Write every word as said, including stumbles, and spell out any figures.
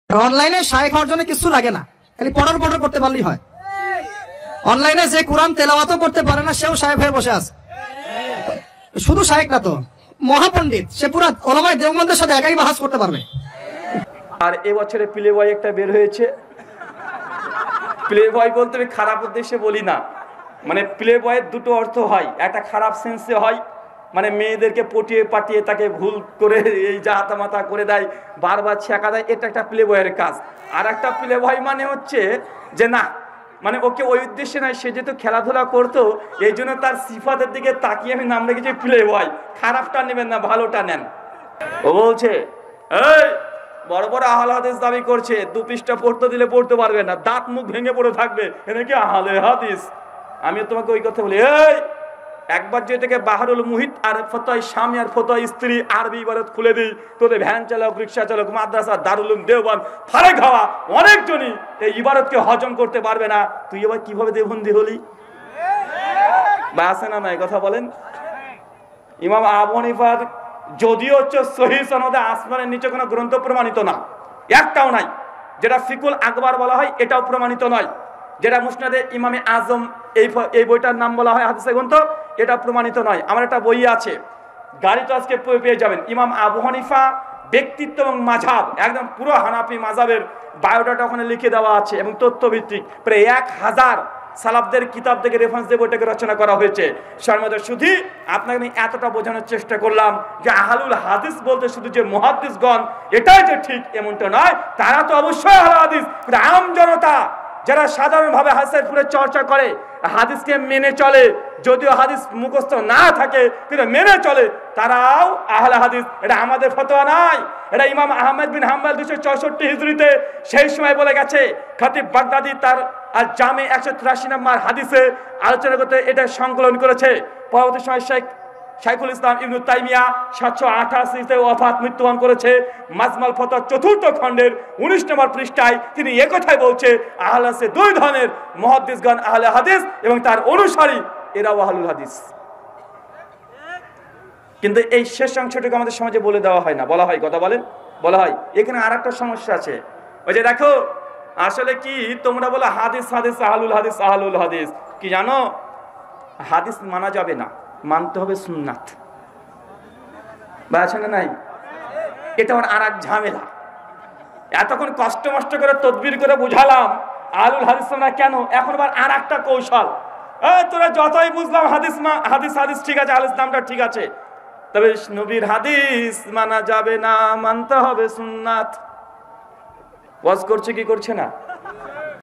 অনলাইনে শায়েখ হওয়ার জন্য কিছু লাগে না, খালি পড়ার পড়ার করতে পারলেই হয়। অনলাইনে যে কোরআন তেলাওয়াতও করতে পারে না সেও শায়েখ হয়ে বসে আছে। শুধু শায়েখ না তো, মহাপণ্ডিত, সে পুরা ওলামায়ে দেওবন্দের সাথে একাই বাহাস করতে পারবে। আর এবছরে প্লে বয় একটা বের হয়েছে। প্লে বয় বলতে আমি খারাপ উদ্দেশ্যে বলি না, মানে প্লে বয়ের দুটো অর্থ হয়, একটা খারাপ সেন্সে হয়, মানে মেয়েদেরকে পটিয়ে পাটিয়ে তাকে ভুল করে এই জাহাতা মাতা করে দেয়, বারবার ছেঁকা দেয়, এটা একটা প্লে বয়ের কাজ। আর একটা প্লে বয় মানে হচ্ছে যে না, মানে ওকে ওই উদ্দেশ্যে নয়, সে যেহেতু খেলাধুলা করতো এই জন্য তার সিফাতের দিকে তাকিয়ে আমি নাম রেখেছি প্লে বয়। খারাপটা নেবেন না, ভালোটা নেন। ও বলছে এই বড় বড় আহলে হাদিস দাবি করছে, দু পৃষ্ঠা পড়তে দিলে পড়তে পারবে না, দাঁত মুখ ভেঙে পড়ে থাকবে, এটা কি আহলে হাদিস? আমি তোমাকে ওই কথা বলি, এই একবার যদি থেকে বাহারুল মুহিত আর ফতোয়া স্বামী আর ফতোয়া স্ত্রী আরবি ইবারত খুলে দিই, তোদের ভ্যান চালক, রিক্সা চালক, মাদ্রাসা, দারুল উলুম দেওবন্দ, ফারেক হওয়া অনেকজনই এই ইবারতকে হজম করতে পারবে না। তুই এবার কিভাবে দেওবন্দি হলি? বা আছে না নাই কথা বলেন? ইমাম আবু হানিফার যদিও হচ্ছে সহিহ সনদে আসমানের নিচে কোনো গ্রন্থ প্রমাণিত না, একটাও নাই। যেটা ফিকুল আকবার বলা হয় এটাও প্রমাণিত নয়। যেটা মুসনাদে ইমামে আজম এই এই বইটার নাম বলা হয় হাদিসে গ্রন্থ, এটা প্রমাণিত নয়। আমার একটা বই আছে, গাড়িটা আজকে পেয়ে যাবেন, ইমাম আবু হানিফা ব্যক্তিত্ব এবং মাঝহাব, একদম পুরো হানাফি মাযহাবের বায়োডাটা ওখানে লিখে দেওয়া আছে এবং তথ্যভিত্তিক। প্রায় এক হাজার সালাফদের কিতাব থেকে রেফারেন্স দিয়ে বইটাকে রচনা করা হয়েছে। সর্বদা শুধু আপনাকে আমি এতটা বোঝানোর চেষ্টা করলাম যে আহলুল হাদিস বলতে শুধু যে মুহাদ্দিসগণ এটাই যে ঠিক এমনটা নয়, তারা তো অবশ্যই আহলুল হাদিস। আম জনতা যারা সাধারণভাবে হাদিসের পুরো চর্চা করে, হাদিসকে মেনে চলে, যদিও হাদিস মুখস্থ না থাকে কিন্তু মেনে চলে, তারাও আহলে হাদিস। এটা আমাদের ফতোয়া নয়, এটা ইমাম আহমেদ বিন হাম্বল দুশো চৌষট্টি হিজরিতে সেই সময় বলে গেছে। খতিব বাগদাদি তার আর জামে একশো তিরাশি নম্বর হাদিসে আলোচনা করতে এটা সংকলন করেছে। পরবর্তী সময় শেখ শাইখুল ইসলাম ইবনে তাইমিয়া সাতশো আঠাশিতে ওয়াফাত মৃত্যুবরণ করেছে। মাজমাল ফতোয়া চতুর্থ খণ্ডের উনিশ নম্বর পৃষ্ঠায় তিনি একথাই বলছে, আহলে হাদিসে দুই ধরনের, মুহাদ্দিসগণ আহলে হাদিস এবং তার অনুসারী এরাও আহলুল হাদিস। কিন্তু এই শেষ অংশটুকু আমাদের সমাজে বলে দেওয়া হয় না, বলা হয়, কথা বলেন, বলা হয়। এখানে আর একটা সমস্যা আছে, ওই যে দেখো আসলে কি তোমরা বলো হাদিস হাদিস আহলুল হাদিস আহলুল হাদিস, কি জানো হাদিস মানা যাবে না, মানতে হবে সুন্নাত। বা আছে না নাই? এটা আর এক ঝামেলা। এতক্ষণ কষ্ট মষ্ট করে তদবির করে বুঝালাম আহলুল হাদিস না কেন, এখন আবার আর একটা কৌশল, এই তোরা যতই বুঝলাম হাদিস হাদিস হাদিস ঠিক আছে, আহলুল নামটা ঠিক আছে, তবে নবীর হাদিস মানা যাবে না, মানতে হবে সুন্নাত। ওয়াজ করছে কি করছে না?